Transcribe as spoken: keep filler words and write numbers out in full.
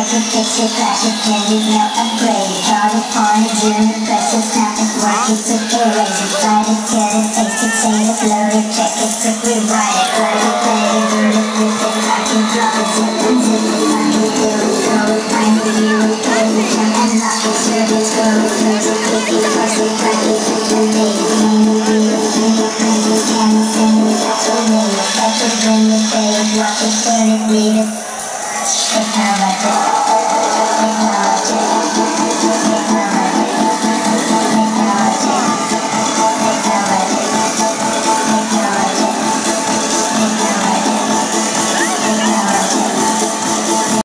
like it, fix it, crash it, can it, now upgrade it. Draw it, pawn it, zoom it, press it, snap it, work it, took it, raise it, slide it, get it, taste it, save it, load it, check it, took it, write it, plug it, play it, do it, rip it, crack it, drop it, zip it, zip it, find it, do it, throw it, find it, view it, play it, jump and lock it, serve it, scroll it, close it, click it, cross it, cut it, flip it, date it, name it, read it, print it, print it, scan it, send it, fax it, name it, fetch it, bring it, pay it, watch it, turn it, read it. The power